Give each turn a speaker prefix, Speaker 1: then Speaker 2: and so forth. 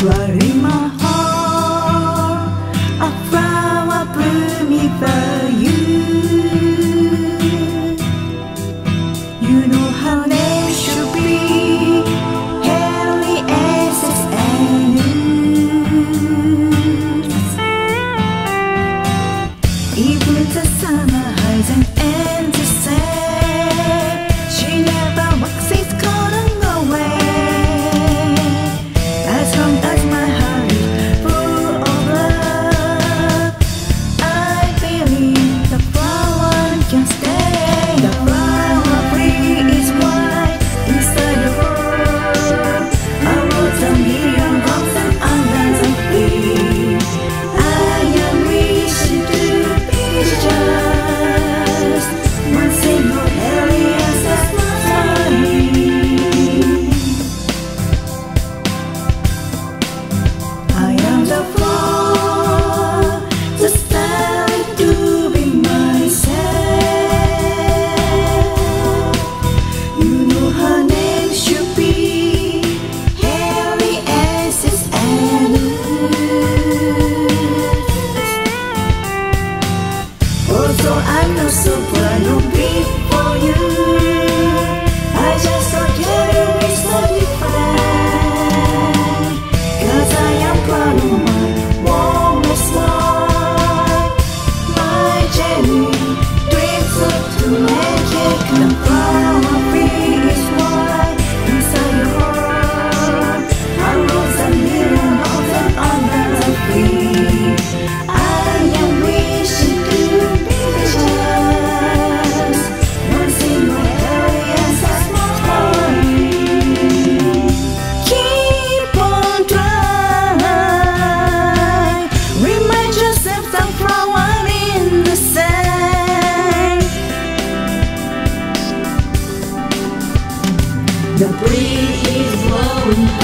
Speaker 1: Right in my heart, a flower blooming for you. You know her name should be Haley Essex Andrews. Even the summer highs and ends the same. She never walks, it's gonna go away. As long as my heart is full of love, I believe the flower can stay. The flower tree is white inside the world. I wrote a million hopes and unlands of free. I am wishing to be just one single area that's mine. I am the floor, just starting to be myself. You know her name should be Haley Essex Andrews. Although I'm not so proud to be for you, I just don't care if it's so different. 'Cause I am proud of my warmest smile, my genuine dreams of to magic. The flower tree is white inside your heart. I wrote a million of them on the tree. I am wishing to be just one single area that's mine. Keep on trying. Remind yourself the flower in the sand. The breeze is blowing